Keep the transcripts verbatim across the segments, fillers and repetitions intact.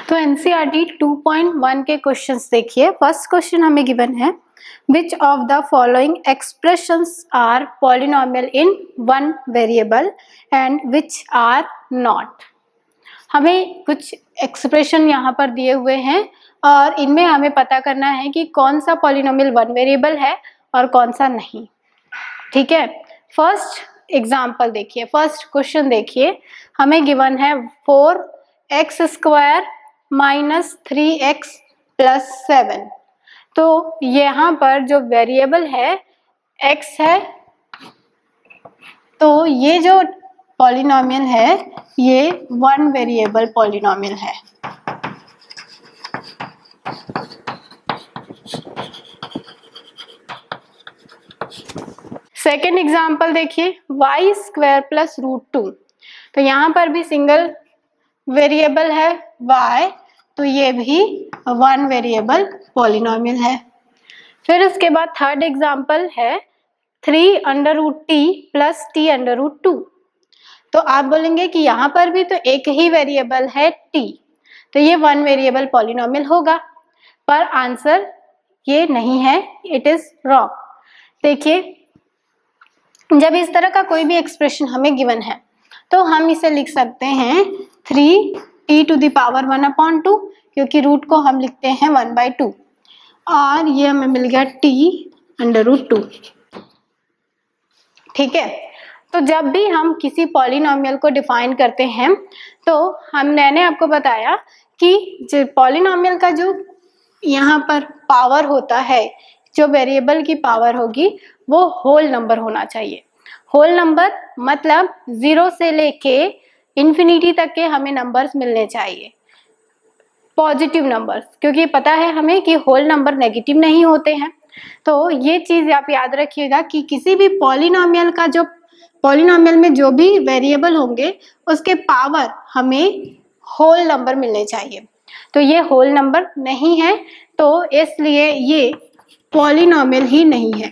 तो NCERT two point one के questions देखिए। फर्स्ट क्वेश्चन हमें गिवन है, which of the following expressions are polynomial in one variable and which are not. हमें कुछ expression यहाँ पर दिए हुए हैं और इनमें हमें पता करना है कि कौन सा पॉलिनोमियल वन वेरिएबल है और कौन सा नहीं। ठीक है, फर्स्ट एग्जाम्पल देखिए, फर्स्ट क्वेश्चन देखिए। हमें गिवन है four x square minus three x plus seven. तो यहाँ पर जो वेरिएबल है x है, तो ये जो पॉलिनोमियल है ये वन वेरिएबल पॉलिनोमियल है। सेकेंड एग्जाम्पल देखिए, y square plus root two. तो यहाँ पर भी सिंगल वेरिएबल है y, तो ये भी वन वेरिएबल पॉलिनोमियल है। फिर उसके बाद थर्ड एग्जाम्पल है three under root t plus t under root two. तो आप बोलेंगे कि यहाँ पर भी तो एक ही वेरिएबल है t, तो ये वन वेरिएबल पॉलिनोमियल होगा, पर आंसर ये नहीं है, इट इज रॉन्ग। देखिए, जब इस तरह का कोई भी एक्सप्रेशन हमें गिवन है तो हम इसे लिख सकते हैं three t to the power one upon two, क्योंकि रूट को हम लिखते हैं वन बाई टू, और ये हमें मिल गया टी अंडर रूट टू। ठीक है, तो जब भी हम किसी पॉलिनोमियल को डिफाइन करते हैं तो हम मैंने आपको बताया कि जो पॉलिनोमियल का जो यहाँ पर पावर होता है, जो वेरिएबल की पावर होगी वो होल नंबर होना चाहिए। होल नंबर मतलब जीरो से लेके इन्फिनिटी तक के हमें नंबर्स मिलने चाहिए, पॉजिटिव नंबर्स, क्योंकि पता है हमें कि होल नंबर नेगेटिव नहीं होते हैं। तो ये चीज आप याद रखिएगा कि किसी भी पॉलिनोमियल का जो पॉलिनोमियल में जो भी वेरिएबल होंगे उसके पावर हमें होल नंबर मिलने चाहिए। तो ये होल नंबर नहीं है, तो इसलिए ये पॉलिनोमियल ही नहीं है।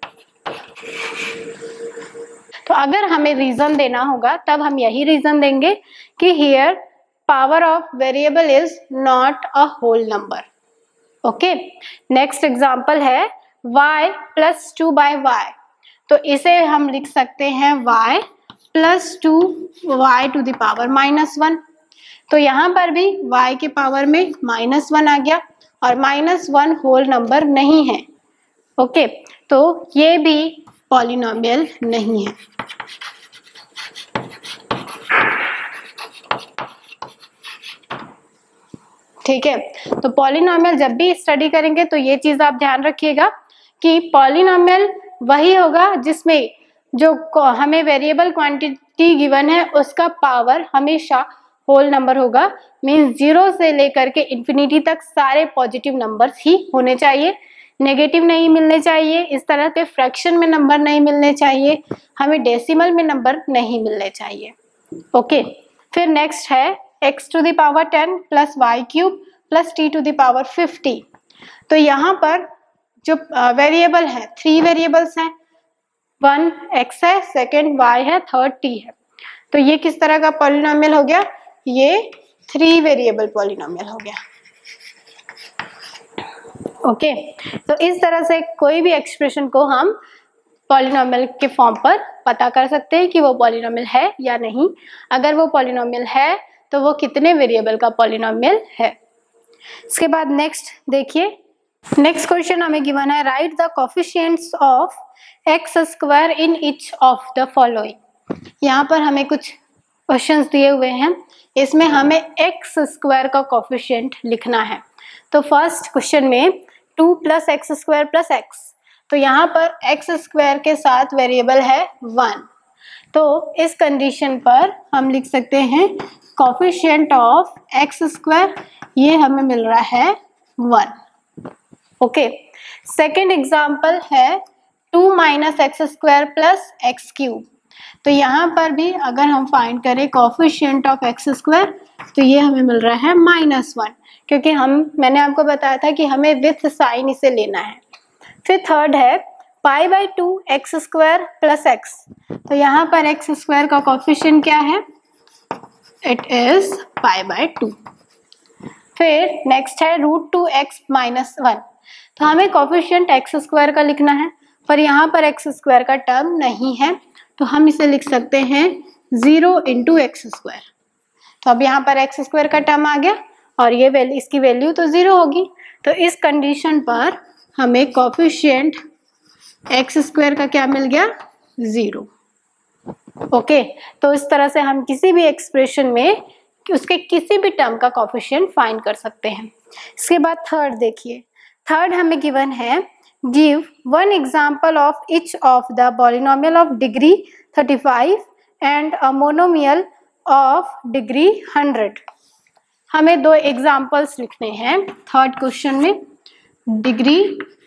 तो अगर हमें रीजन देना होगा तब हम यही रीजन देंगे कि here power of variable is not a whole number. Okay, next example है y plus two by y. तो इसे हम लिख सकते हैं y plus two y to the power minus one. तो यहाँ पर भी y के पावर में माइनस वन आ गया और माइनस वन होल नंबर नहीं है। ओके, तो ये भी पॉलिनोमियल नहीं है। ठीक है, तो पॉलिनोमियल जब भी स्टडी करेंगे तो ये चीज आप ध्यान रखिएगा कि पॉलिनोमियल वही होगा जिसमें जो हमें वेरिएबल क्वांटिटी गिवन है उसका पावर हमेशा होल नंबर होगा। मीन्स जीरो से लेकर के इन्फिनिटी तक सारे पॉजिटिव नंबर्स ही होने चाहिए, नेगेटिव नहीं मिलने चाहिए, इस तरह के फ्रैक्शन में नंबर नहीं मिलने चाहिए, हमें डेसिमल में नंबर नहीं मिलने चाहिए। ओके, फिर नेक्स्ट है x to the power ten plus y cube plus t to the power fifty. तो यहाँ पर जो वेरिएबल है, थ्री वेरिएबल्स हैं, वन x है, सेकेंड y है, थर्ड t है। तो ये किस तरह का पॉलिनोमियल हो गया? ये थ्री वेरिएबल पॉलिनोमियल हो गया। ओके okay, तो इस तरह से कोई भी एक्सप्रेशन को हम पॉलिनोमियल के फॉर्म पर पता कर सकते हैं कि वो पॉलिनोमियल है या नहीं। अगर वो पॉलिनोमियल है तो वो कितने वेरिएबल का पॉलिनोमियल है। इसके बाद नेक्स्ट देखिए, नेक्स्ट क्वेश्चन हमें गिवन है, write the coefficients of x square in each of the following. यहाँ पर हमें कुछ क्वेश्चंस दिए हुए हैं, इसमें हमें एक्स स्क्वायर का कोफिशिएंट लिखना है। तो फर्स्ट क्वेश्चन में two plus x square plus x, तो यहाँ पर एक्स स्क्वायर के साथ वेरिएबल है वन। तो इस कंडीशन पर हम लिख सकते हैं कोफिशिएंट ऑफ एक्स स्क्वायर, ये हमें मिल रहा है वन। ओके, सेकेंड एग्जाम्पल है two minus x square plus x cube. तो यहाँ पर भी अगर हम फाइंड करें कोफिशिएंट ऑफ एक्स स्क्वायर तो ये हमें मिल रहा है माइनस वन, क्योंकि हम मैंने आपको बताया था कि हमें विथ साइन इसे लेना है। फिर थर्ड है pi by two x square plus x. तो यहाँ पर एक्स स्क्वायर का कोफिशिएंट क्या है? It is pi by two. फिर नेक्स्ट है root two x minus one. तो हमें कोफिशिएंट एक्स स्क्वायर का लिखना है, पर यहाँ पर एक्स स्क्वायर का टर्म नहीं है, तो हम इसे लिख सकते हैं जीरो इंटू एक्स स्क्वायर। तो अब यहाँ पर एक्स स्क्वायर का टर्म आ गया और ये वैल्यू, इसकी वैल्यू तो जीरो होगी। तो इस कंडीशन पर हमें कोफिशिएंट एक्स स्क्वायर का क्या मिल गया, जीरो। ओके, तो इस तरह से हम किसी भी एक्सप्रेशन में उसके किसी भी टर्म का कोफिशिएंट फाइंड कर सकते हैं। इसके बाद थर्ड देखिए, थर्ड हमें गिवन है give one example of each of the polynomial of degree thirty five and a monomial of degree hundred. हमें दो एग्जाम्पल्स लिखने हैं थर्ड क्वेश्चन में, डिग्री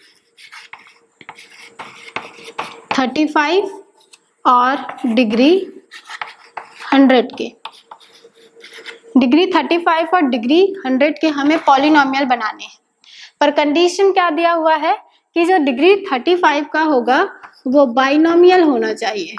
थर्टी फाइव और डिग्री हंड्रेड के। डिग्री थर्टी फाइव और डिग्री हंड्रेड के हमें पॉलिनोमियल बनाने हैं, पर कंडीशन क्या दिया हुआ है कि जो डिग्री थर्टी फाइव का होगा वो बाइनोमियल होना चाहिए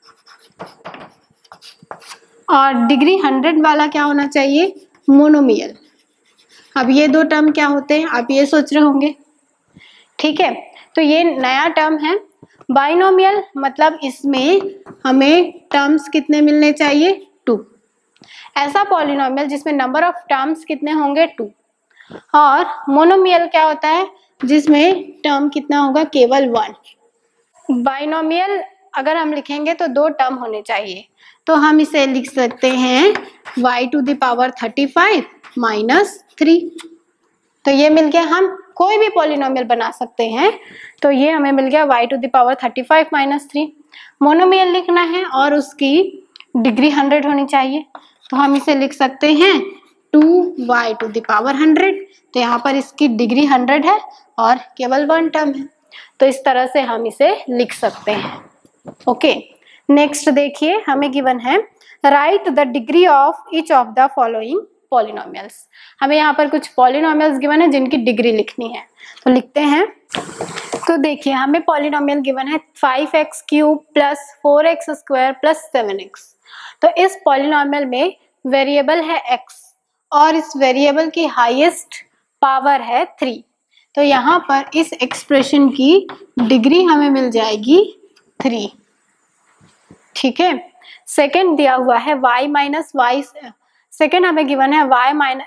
और डिग्री हंड्रेड वाला क्या होना चाहिए, मोनोमियल। अब ये दो टर्म क्या होते हैं आप ये सोच रहे होंगे, ठीक है। तो ये नया टर्म है बाइनोमियल, मतलब इसमें हमें टर्म्स कितने मिलने चाहिए, टू। ऐसा पॉलिनोमियल जिसमें नंबर ऑफ टर्म्स कितने होंगे, टू। और मोनोमियल क्या होता है, जिसमें टर्म कितना होगा, केवल वन। बाइनोमियल अगर हम लिखेंगे तो दो टर्म होने चाहिए, तो हम इसे लिख सकते हैं y to the power thirty five minus three. तो ये मिल गया, हम कोई भी पॉलिनोमियल बना सकते हैं। तो ये हमें मिल गया y to the power thirty five minus three. Monomial लिखना है और उसकी डिग्री हंड्रेड होनी चाहिए, तो हम इसे लिख सकते हैं two y to the power hundred. तो यहाँ पर इसकी डिग्री हंड्रेड है और केवल वन टर्म है, तो इस तरह से हम इसे लिख सकते हैं। ओके, नेक्स्ट देखिए हमें गिवन है write the degree of each of the following polynomials. हमें यहाँ पर कुछ पॉलिनोमियल्स गिवन है जिनकी डिग्री लिखनी है, तो लिखते हैं। तो देखिए हमें पॉलिनोमियल गिवन है five x cube plus four x square plus seven x. तो इस पॉलिनोमियल में वेरिएबल है x और इस वेरिएबल की हाईएस्ट पावर है थ्री। तो यहाँ पर इस एक्सप्रेशन की डिग्री हमें मिल जाएगी थ्री, ठीक है। सेकेंड दिया हुआ है y माइनस वाई, सेकेंड हमें गिवन है y माइनस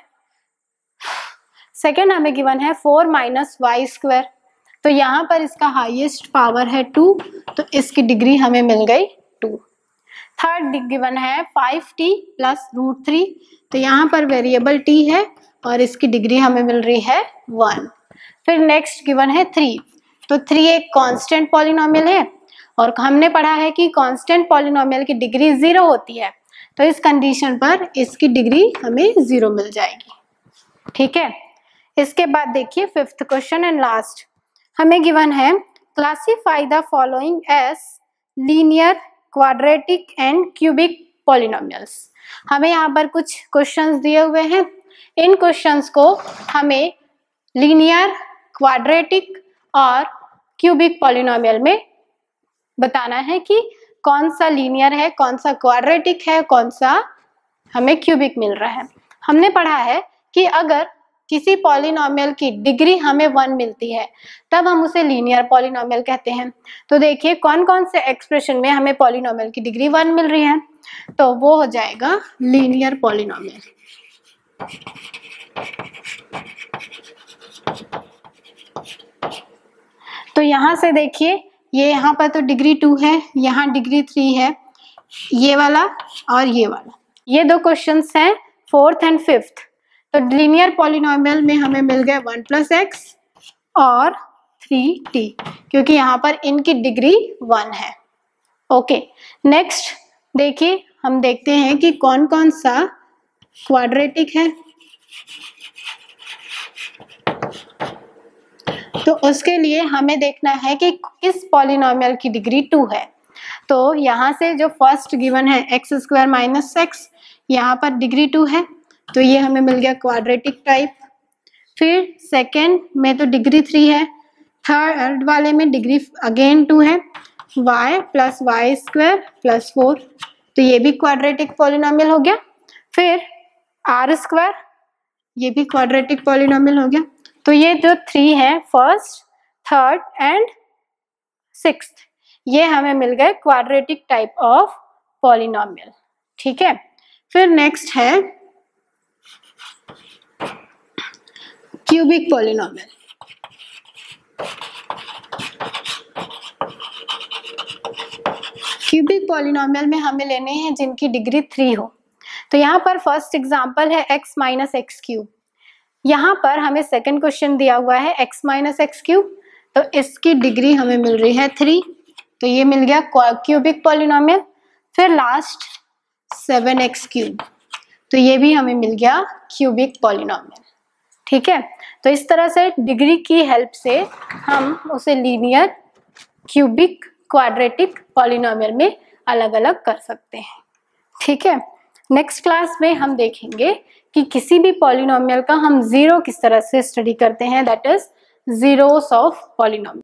सेकेंड हमें गिवन है फोर माइनस वाई स्क्वायर। तो यहाँ पर इसका हाईएस्ट पावर है टू, तो इसकी डिग्री हमें मिल गई टू। थर्ड गिवन है five t plus root three. तो यहाँ पर वेरिएबल t है और इसकी डिग्री हमें मिल रही है वन। फिर नेक्स्ट गिवन है थ्री। तो थ्री एक कांस्टेंट पॉलिनोमियल है और हमने पढ़ा है कि कांस्टेंट पॉलिनोमियल की डिग्री जीरो होती है, तो इस कंडीशन पर इसकी डिग्री हमें जीरो मिल जाएगी, ठीक है। इसके बाद देखिए फिफ्थ क्वेश्चन एंड लास्ट, हमें गिवन है classify the following as linear, quadratic and cubic polynomials. हमें यहाँ पर कुछ क्वेश्चंस दिए हुए हैं, इन क्वेश्चंस को हमें लीनियर, क्वाड्रेटिक और क्यूबिक पॉलिनोमियल में बताना है कि कौन सा लीनियर है, कौन सा क्वाड्रेटिक है, कौन सा हमें क्यूबिक मिल रहा है। हमने पढ़ा है कि अगर किसी पॉलिनोमियल की डिग्री हमें वन मिलती है तब हम उसे लीनियर पॉलिनोमियल कहते हैं। तो देखिए कौन कौन से एक्सप्रेशन में हमें पॉलिनोमियल की डिग्री वन मिल रही है, तो वो हो जाएगा लीनियर पॉलिनोमियल। तो यहाँ से देखिए ये यहाँ पर तो डिग्री टू है, यहाँ डिग्री थ्री है, ये वाला और ये वाला, ये दो क्वेश्चंस हैं फोर्थ एंड फिफ्थ। तो लीनियर पॉलिनोमियल में हमें मिल गए वन प्लस एक्स और थ्री टी, क्योंकि यहाँ पर इनकी डिग्री वन है। ओके, नेक्स्ट देखिए हम देखते हैं कि कौन कौन सा क्वाड्रेटिक है। तो उसके लिए हमें देखना है कि किस पॉलिनोमियल की डिग्री टू है। तो यहाँ से जो फर्स्ट गिवन है एक्स स्क्वायर माइनस एक्स, यहाँ पर डिग्री टू है, तो ये हमें मिल गया क्वाड्रेटिक टाइप। फिर सेकेंड में तो डिग्री थ्री है, थर्ड वाले में डिग्री अगेन टू है, y plus y square plus four, तो ये भी क्वाड्रेटिक पॉलिनोमियल हो गया। फिर आर स्क्वायर ये भी क्वाड्रेटिक पॉलिनोमियल हो गया। तो ये जो थ्री है, फर्स्ट, थर्ड एंड सिक्स्थ, ये हमें मिल गए क्वाड्रेटिक टाइप ऑफ पॉलिनोमियल। ठीक है, फिर नेक्स्ट है क्यूबिक पॉलिनोमियल। क्यूबिक पॉलिनोमियल में हमें लेने हैं जिनकी डिग्री थ्री हो। तो यहाँ पर फर्स्ट एग्जांपल है x माइनस एक्स क्यूब। यहाँ पर हमें सेकंड क्वेश्चन दिया हुआ है x माइनस एक्स क्यूब, तो इसकी डिग्री हमें मिल रही है थ्री, तो ये मिल गया क्यूबिक पॉलिनोमियल। फिर लास्ट सेवन एक्स क्यूब, तो ये भी हमें मिल गया क्यूबिक पॉलिनोमियल। ठीक है, तो इस तरह से डिग्री की हेल्प से हम उसे लीनियर, क्यूबिक, क्वाड्रेटिक पॉलिनोमियल में अलग अलग कर सकते हैं। ठीक है, नेक्स्ट क्लास में हम देखेंगे कि किसी भी पॉलिनोमियल का हम जीरो किस तरह से स्टडी करते हैं, that is zeros of polynomial.